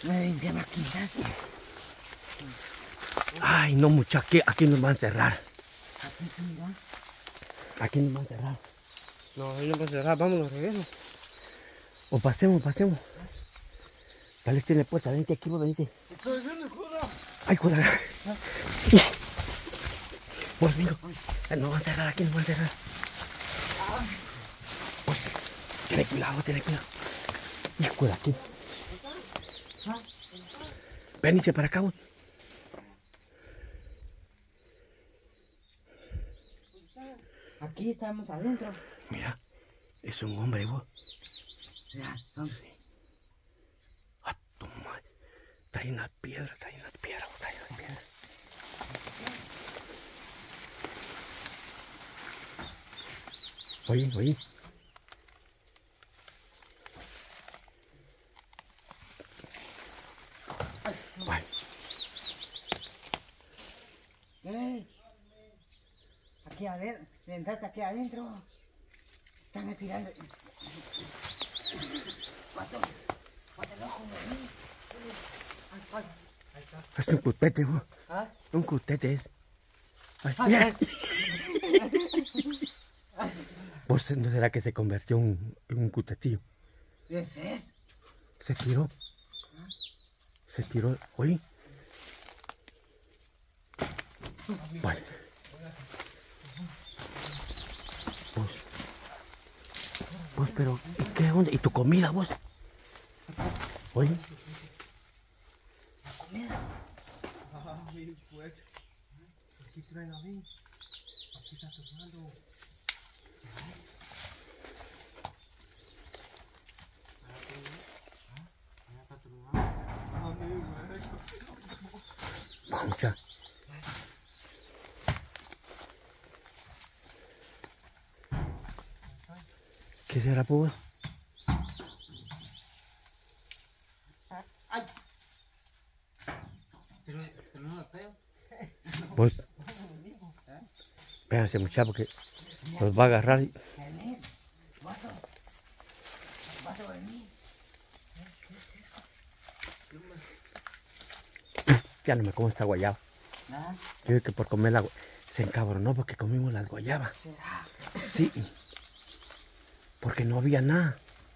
Me limpian aquí, ¿sabes? Ay, no, muchachos, aquí nos van a encerrar. Aquí sí, mira. Aquí nos van a encerrar. No, ahí no puede cerrar, vámonos, regreso. O pasemos. Dale, tiene puerta, venite aquí, venite. Estoy viendo, joda. Ay, joder. Pues, amigo, nos van a encerrar aquí, nos van a encerrar. Pues, ten cuidado. Hijo de aquí. Venite para acá, vos. Aquí estamos adentro. Mira, es un hombre, vos. Mira, son... A tu madre. Trae unas piedras, vos, trae unas piedras. Oye. Vale. ¡Ey! Aquí adentro, entraste aquí adentro. Están estirando. Cuate loco, vení. Es un cutete, vos. ¿Ah? Un cutete es. Ay, Ay, mira. ay. ¿Vos no será que se convirtió en un cutetillo? ¿Qué es eso? Se tiró. Oye. Vale. Vos, pero, ¿y qué onda? ¿Y tu comida, vos? Oye. La comida. Ay, pues. Aquí traen a mí. Aquí está tomando. Vamos ya. ¿Qué será, pues? Ay. Pero no lo veo. Vos. Espérense, muchachos, porque los va a agarrar. Vení, vato. Vato, vení. Ya no me como esta guayaba. ¿Ah? Yo creo que por comer la se encabronó porque comimos las guayabas. ¿Será? Sí. Porque no había nada.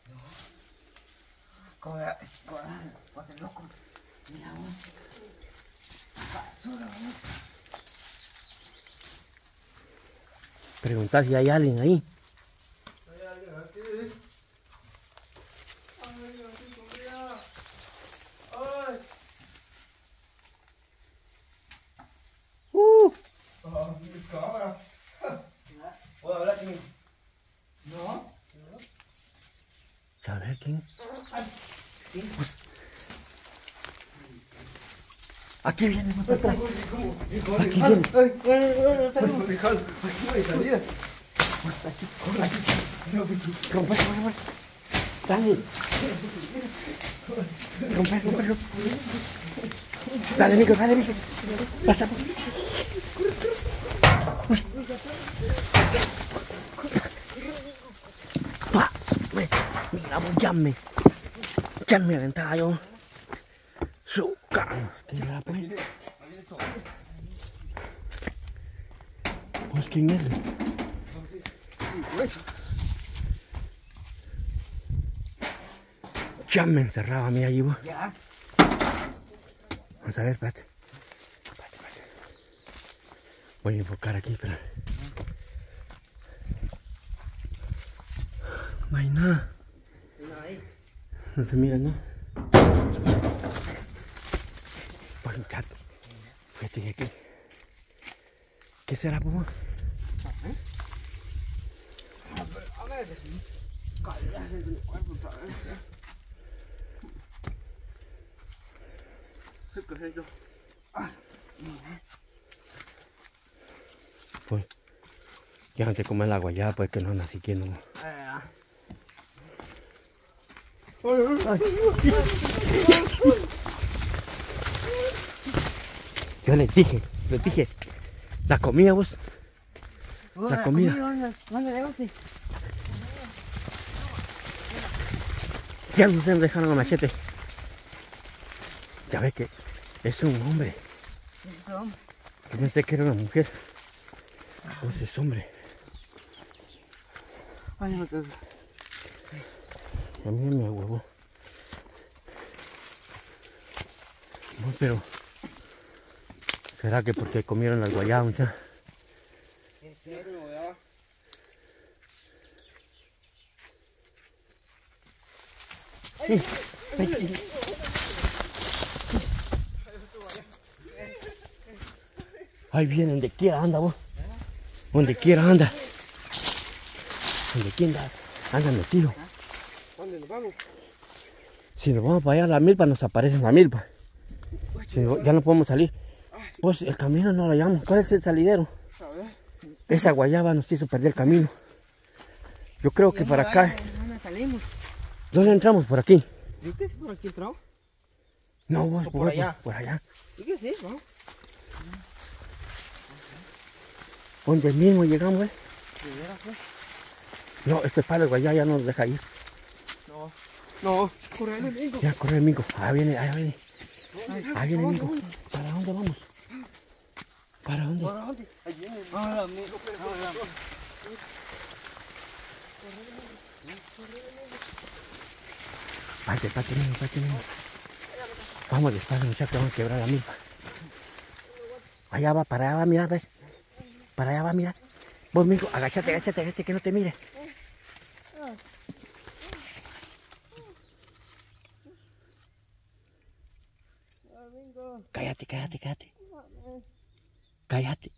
Cuate loco. Mira, vos. Basura, vos. Preguntar si hay alguien ahí. Hay alguien aquí. Hay alguien aquí, comida. Ay. Mi cámara. ¿Puedo hablar aquí? ¿No? ¿Saber quién? ¿Sí? Pues, aquí viene, más atrás. Aquí viene. Salimos. Aquí no hay salida. Rompe. Dale. Rompe. Dale, mijo. Pasa. Pa. Mira, vos ya me aventaba yo. Su carro. ¿Qué será, pues? Pues, ¿quién es? Ya me encerraba a mí allí, vos. Ya. Vamos a ver, espérate. Voy a enfocar aquí, espera. No hay nada. No se mira nada. Pues, fíjate que aquí. ¿Qué será, pues? A ver. Cállate de mi cuerpo otra vez. ¿Qué es eso? Pues, ya antes de comer la guayaba, pues que no nací que no. Yo les dije, la comida, vos. La comida. ¿Dónde dejaste? Ya ustedes dejaron el machete. Ya ves que es un hombre. Eso. Yo pensé que era una mujer. Pues es hombre. Ay, me cago. A mí me huevo. No, pero... ¿será que porque comieron las guayabas ya? ¿En serio, weón? Ahí viene, donde quiera anda vos. Donde quiera anda. Donde quiera anda metido. ¿Dónde nos vamos? Si nos vamos para allá a la milpa, nos aparece la milpa. Si no, ya no podemos salir. Pues el camino no lo hallamos. ¿Cuál es el salidero? A ver. Esa guayaba nos hizo perder el camino. Yo creo que para acá. ¿Dónde salimos? ¿Dónde entramos? Por aquí. ¿Y qué es por aquí entrado? No, vos, O por allá. Por allá. ¿Y qué es eso? Donde mismo llegamos, ¿eh? ¿De veras, pues? No, este palo de guayaba ya no nos deja ir. No. No. Corre el enemigo. Ya corre el mingo. Ahí viene, ahí viene. Ahí viene el mingo. ¿Dónde? ¿Para dónde vamos? ¿Para dónde? ¿Para dónde? Ahí viene. Hola, amigo. Pate, mingo. Vamos despacio, muchachos, vamos a quebrar la milpa. Allá va, para allá va, mira, ve. Para allá va, mira. Vos, mingo, agáchate, que no te mire. Cállate. Cállate. Cállate,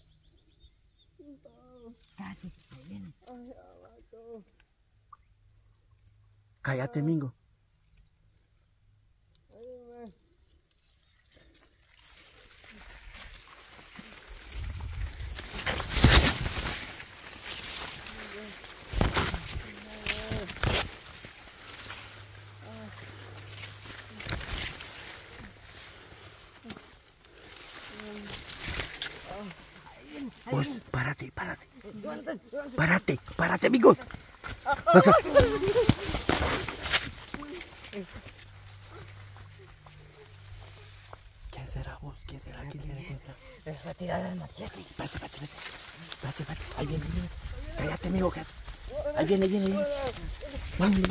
ahí viene. Cállate, mingo. Vos, párate. Párate, amigo. Pasa. ¿Quién será vos? ¿Quién será? Está tirada el machete. Párate. Ahí viene. Cállate, amigo, cállate. Ahí viene. Vamos.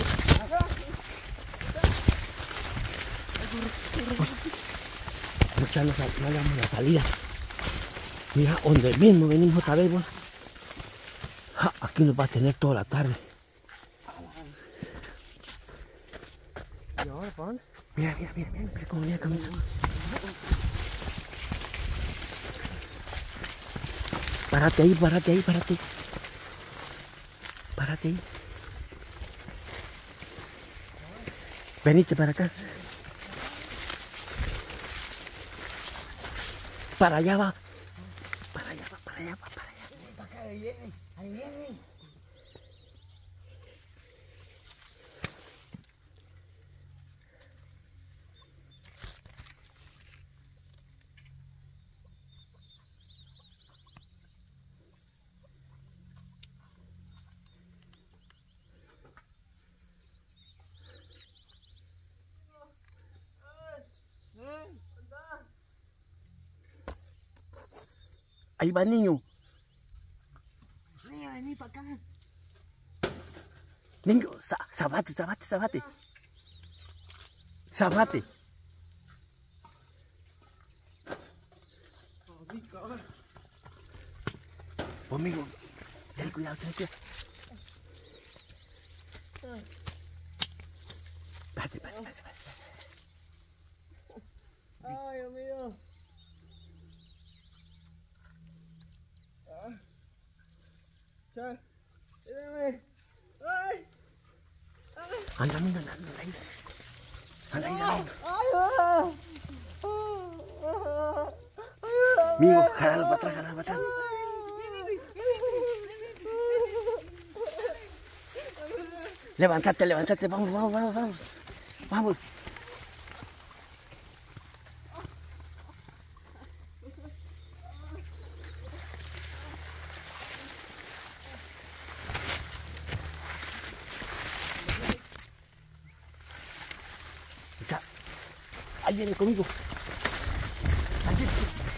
Ya no hagamos la salida. Mira, donde mismo venimos otra vez, vos. Aquí nos va a tener toda la tarde. ¿Y ahora para dónde? Mira cómo viene caminando. Párate ahí. Párate ahí. Venite para acá. Para allá va. Para allá. Ahí viene. Ahí va, niño. Niño, vení para acá. Niño, sabate. Conmigo. Ten cuidado. Pase. Ay, Dios mío. Ya. Espérame. Ay. Anda, niño, anda ahí. Amigo, jálalo para atrás. Levántate, vamos. Ya. Ahí viene conmigo. Ahí viene.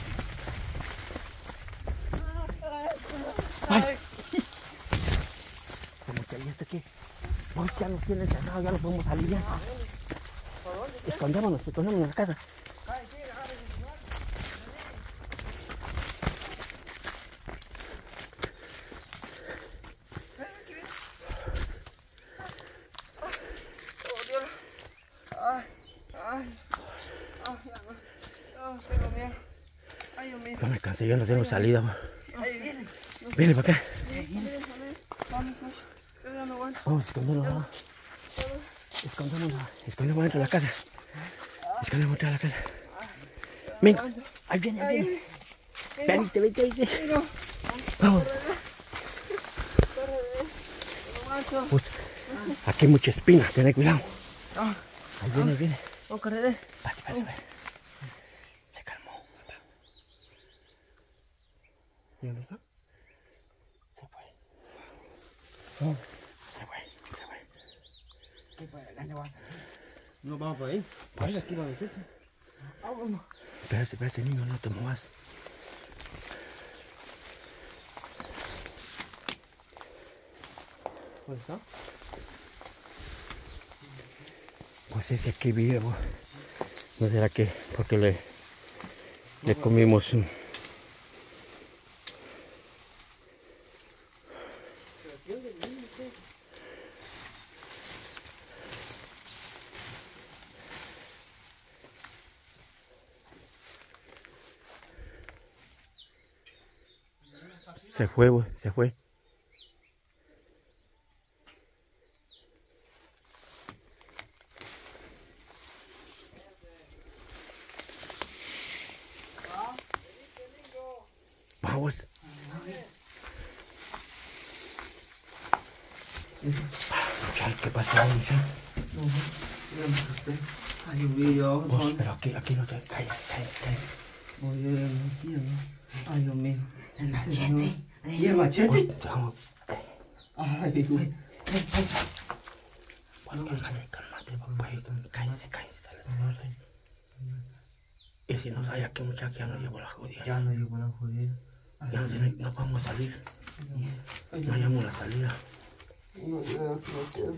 Ay. Como que ahí está aquí. Pues ya nos tienen cerrado, ya no podemos salir ya. Escondémonos en la casa. Tengo miedo. Ay, Dios mío. No me cansé, yo no tengo salida. Ay, viene. Viene para acá. Vamos, pues. Yo ya no aguanto. Vamos, escondémonos. Escondémonos dentro de la casa. Escondémonos dentro de la casa. Venga, ahí viene, ahí viene. Venite, vente. Vamos. Pues, aquí hay mucha espina, ten cuidado. Ahí viene, ahí viene. Vamos, corre. Pase. Se calmó. ¿Y dónde está? Se fue. Se fue. ¿Qué para dónde vas a salir? No, vamos por ahí. Ahí, aquí va el techo. Vámonos. Espérate, niño, no te muevas. ¿Dónde está? Pues ese aquí vive, bo. ¿No será que porque le comimos un... Se fue, bo, se fue. Vamos. ¿Qué pasó, muchacho? Ay, Dios mío. Vos, pero aquí no te... Cállate. Oye, ay, Dios mío. El machete. ¿Y el machete? Vamos. Ay, güey. Cálmate, papá. Cállate. Y si nos hay aquí, muchachos, ya no llevo la jodida. Ya no llegó la jodida. Ya no podemos salir. No hallamos la salida. No, ya, no queda.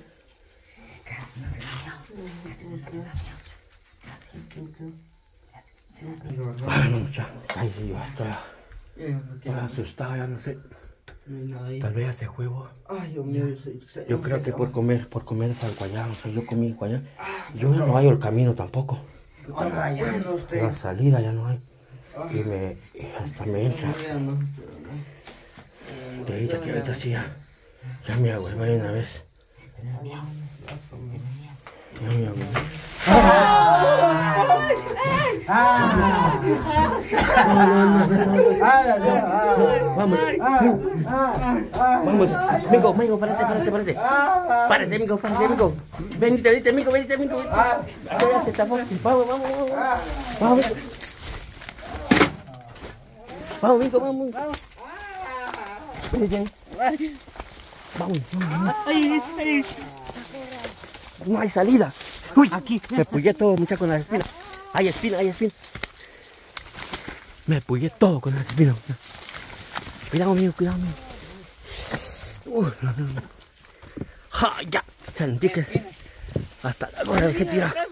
Bueno, muchachos, cállate, yo estoy asustado, ya no sé. No hay nada ahí. Tal vez hace juego. Ay, Dios mío. Yo creo que por comer es algo allá, o sea, yo comí guayá. Yo no hallo el camino tampoco. La salida ya no hay. Y hasta me entra. De ahí que ahorita sí ya me agüé una vez. Ya me agüé. Vamos. Mingo, párate. Párate, Mingo. Venite, Mingo. Ya se tapó. Vamos. Vamos, Mingo. Ven. Vamos. No hay salida. Uy, aquí. Me puyé todo, muchacho, con las espinas. Hay espina. Me puyé todo con las espinas. Cuidado, mío. No. Ja, ya. Sentí que hasta la gorra dejé tirar.